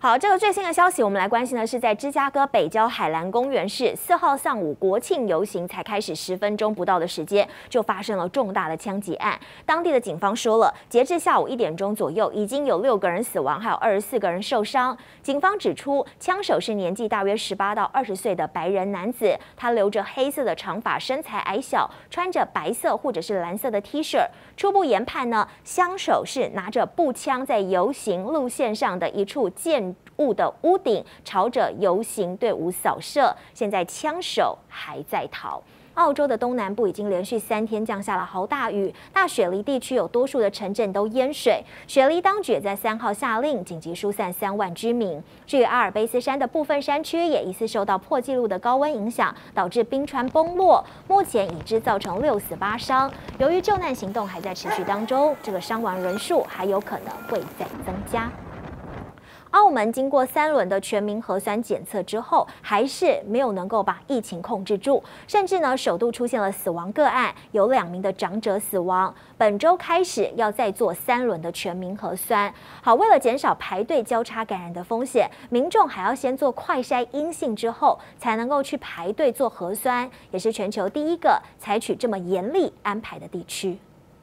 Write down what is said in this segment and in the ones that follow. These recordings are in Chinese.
好，这个最新的消息，我们来关心的是，在芝加哥北郊海蓝公园市4号上午国庆游行才开始10分钟不到的时间，就发生了重大的枪击案。当地的警方说了，截至下午1点钟左右，已经有6个人死亡，还有24个人受伤。警方指出，枪手是年纪大约18到20岁的白人男子，他留着黑色的长发，身材矮小，穿着白色或者是蓝色的 T 恤。初步研判呢，枪手是拿着步枪在游行路线上的一处建物的屋顶朝着游行队伍扫射，现在枪手还在逃。澳洲的东南部已经连续3天降下了豪大雨，大雪梨地区有多数的城镇都淹水。雪梨当局也在3号下令紧急疏散3万居民。至于阿尔卑斯山的部分山区也疑似受到破纪录的高温影响，导致冰川崩落，目前已知造成6死8伤。由于救难行动还在持续当中，这个伤亡人数还有可能会再增加。澳门经过3轮的全民核酸检测之后，还是没有能够把疫情控制住，甚至呢首度出现了死亡个案，有2名的长者死亡。本周开始要再做3轮的全民核酸。好，为了减少排队交叉感染的风险，民众还要先做快筛阴性之后，才能够去排队做核酸，也是全球第一个采取这么严厉安排的地区。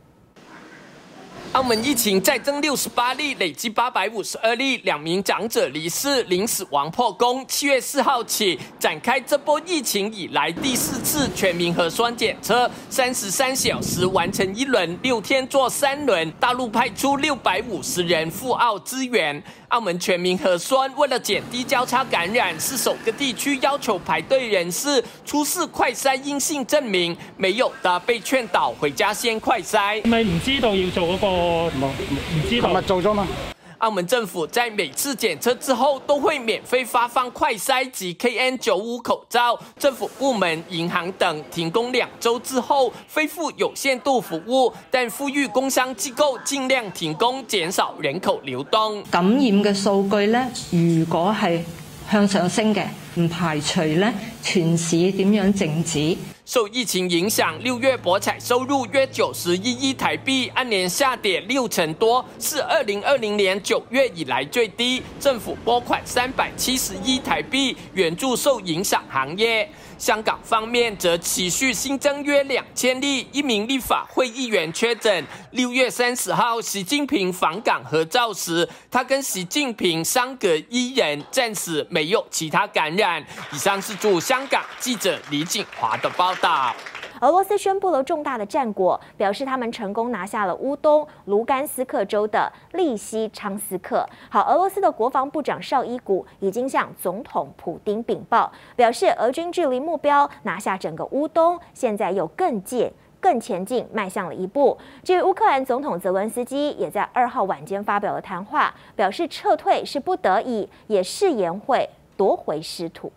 澳门疫情再增68例，累计852例，2名长者离世，0死亡破功。7月4号起展开这波疫情以来第4次全民核酸检测，33小时完成1轮，6天做3轮。大陆派出650人赴澳支援。澳门全民核酸为了减低交叉感染，是首个地區要求排隊人士出示快篩陰性證明，沒有的被勸導回家先快篩。 咪唔知道要做嗰個，唔知道。琴日做咗嘛？ 澳門政府在每次檢測之後都會免費發放快篩及 KN95 口罩，政府部門、銀行等停工2週之後恢復有限度服務，但呼籲工商機構盡量停工，減少人口流動。 感染嘅數據咧，如果係向上升嘅，唔排除咧全市點樣靜止。 受疫情影響，6月博彩收入約91億台幣，按年下跌60%多，是2020年9月以來最低。政府撥款370億台幣援助受影響行業。香港方面則持續新增約2000例，1名立法會議員確診。6月30號，習近平訪港合照時，他跟習近平相隔1人，暫時沒有其他感染。以上是駐香港記者李景華的報道。 俄羅斯宣布了重大的戰果，表示他們成功拿下了烏東盧甘斯克州的利西昌斯克。好，俄羅斯的國防部長紹伊古已經向總統普丁稟報，表示俄軍距離目標拿下整個烏東，現在又更前進邁向了一步。至於烏克蘭總統澤倫斯基也在2號晚間發表了談話，表示撤退是不得已，也誓言會奪回失土。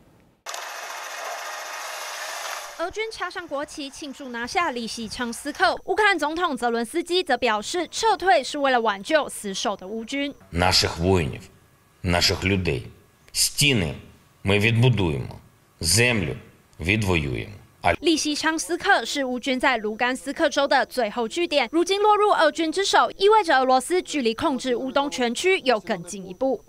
俄軍插上國旗慶祝拿下利西昌斯克，烏克蘭總統澤倫斯基則表示，撤退是為了挽救死守的烏軍。 Наших воїнів, наших людей, стіни ми відбудуємо, землю відвоюємо. 利西昌斯克是烏軍在盧甘斯克州的最後據點，如今落入俄軍之手，意味着俄羅斯距離控制烏東全區又更進一步。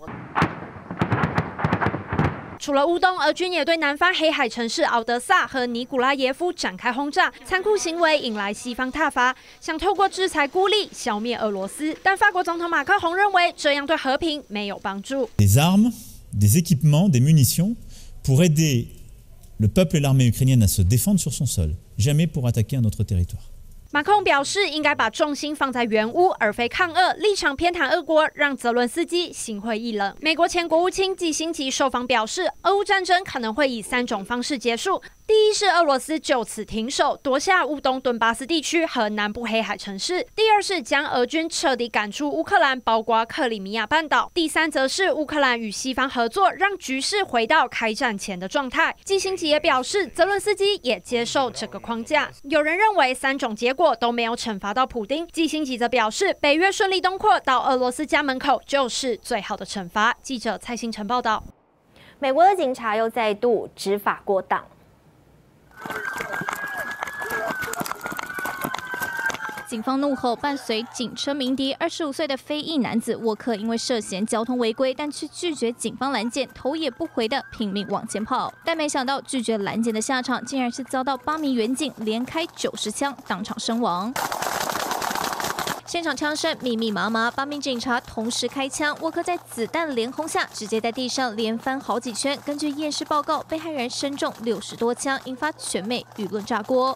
除了烏東，俄軍也對南方黑海城市敖德薩和尼古拉耶夫展開轟炸，殘酷行為引來西方撻伐，想透過制裁孤立消滅俄羅斯。但法國總統馬克宏認為，這樣對和平沒有幫助。 Des armes, des équipements, des munitions pour aider le peuple et l'armée ukrainienne à se défendre sur son sol, jamais pour attaquer un autre territoire. 马克宏表示，应该把重心放在援乌，而非抗俄，立场偏袒俄国，让泽伦斯基心灰意冷。美国前国务卿季辛吉受访表示，俄乌战争可能会以3种方式结束。第一是俄罗斯就此停手，夺下乌东顿巴斯地区和南部黑海城市；第二是将俄军彻底赶出乌克兰，包括克里米亚半岛；第三则是乌克兰与西方合作，让局势回到开战前的状态。季辛吉也表示，泽伦斯基也接受这个框架。有人认为3种结果都没有惩罚到普丁，季辛吉则表示，北约顺利东扩到俄罗斯家门口就是最好的惩罚。记者蔡新成报道。 美国的警察又再度执法过当。 警方怒吼，伴随警车鸣笛。25岁的非裔男子沃克因为涉嫌交通违规，但却拒绝警方拦截，头也不回的拼命往前跑。但没想到拒绝拦截的下场，竟然是遭到8名员警连开90枪，当场身亡。现场枪声密密麻麻，8名警察同时开枪，沃克在子弹连轰下，直接在地上连翻好几圈。根据验尸报告，被害人身中60多枪，引发全美舆论炸锅。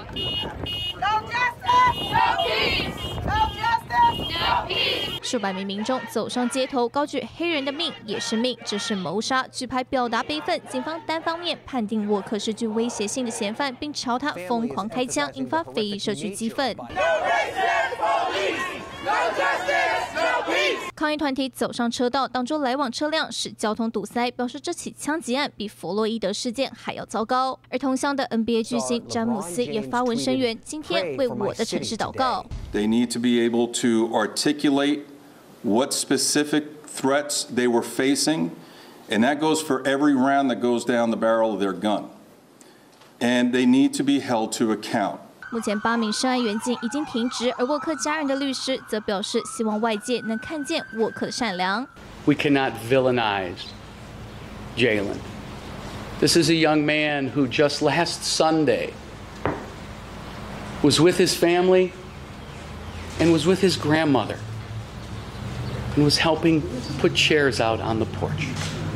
数百名民众走上街头，高举“黑人的命也是命，这是谋杀”举牌表达悲愤。警方单方面判定沃克是具威胁性的嫌犯，并朝他疯狂开枪，引发非裔社区激愤。抗议团体走上车道，挡住来往车辆，使交通堵塞，表示这起枪击案比弗洛伊德事件还要糟糕。而同乡的 NBA 巨星詹姆斯也发文声援，今天为我的城市祷告。 They need to be able to articulate what specific threats they were facing, and that goes for every round that goes down the barrel of their gun. And they need to be held to account. 目前8名涉案员警已经停职，而沃克家人的律师则表示，希望外界能看见沃克的善良。 We cannot villainize Jalen. This is a young man who just last Sunday was with his family and was with his grandmother and was helping put chairs out on the porch.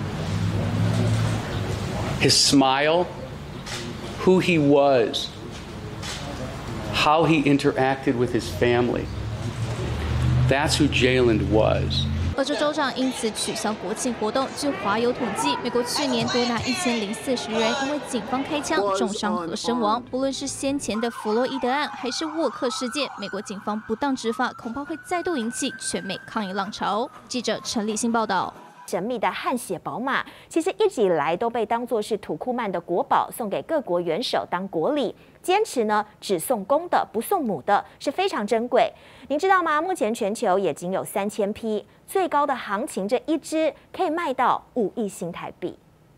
His smile, who he was, how he interacted with his family. That's who Jalen was. 俄州州长因此取消国庆活动。据华邮统计，美国去年多达1040人因为警方开枪重伤和身亡。不论是先前的弗洛伊德案，还是沃克事件，美国警方不当执法，恐怕会再度引起全美抗议浪潮。记者陈立新报道。 神秘的汗血宝马，其实一直以来都被当作是土库曼的国宝，送给各国元首当国礼。坚持呢，只送公的，不送母的，是非常珍贵。您知道吗？目前全球也仅有3000匹，最高的行情这一只可以卖到5亿新台币。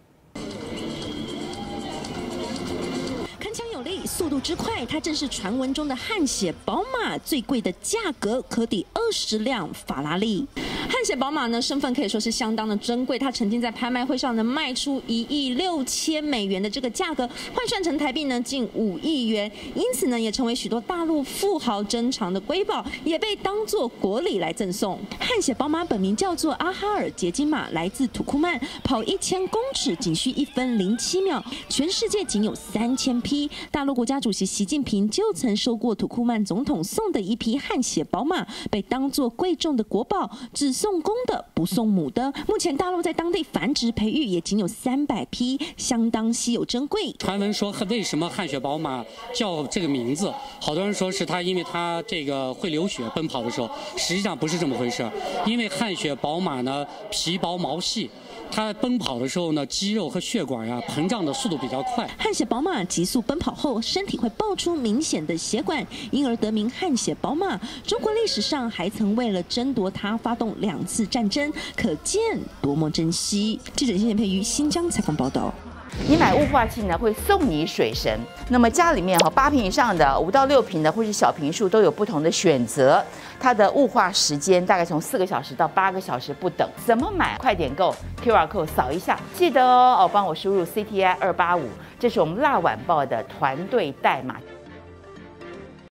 铿锵有力，速度之快，它正是传闻中的汗血宝马，最贵的价格可抵20辆法拉利。汗血宝马呢，身份可以说是相当的珍贵，它曾经在拍卖会上能卖出$1.6千的这个价格，换算成台币呢近5亿元，因此呢也成为许多大陆富豪珍藏的瑰宝，也被当作国礼来赠送。汗血宝马本名叫做阿哈尔结晶马，来自土库曼，跑1000公尺仅需1分07秒，全世界仅有3000匹。大陆国家主席习近平就曾收过土库曼总统送的一匹汗血宝马，被当作贵重的国宝，只送公的不送母的。目前大陆在当地繁殖培育也仅有300匹，相当稀有珍贵。 传闻说为什么汗血宝马叫这个名字，好多人说是它因为它这个会流血，奔跑的时候，实际上不是这么回事。因为汗血宝马呢皮薄毛细，它奔跑的时候呢，肌肉和血管呀膨胀的速度比较快。 汗血宝马急速奔跑后，身体会爆出明显的血管，因而得名汗血宝马。中国历史上还曾为了争夺它发动2次战争，可见多么珍惜。记者谢贤佩于新疆采访报道。 你买雾化器呢，会送你水神。那么家里面8坪以上的5到6坪的或是小坪数都有不同的选择，它的雾化时间大概从4个小时到8个小时不等。怎么买？快点购 QR code 扫一下，记得帮我输入CTI285，这是我们辣晚报的团队代码。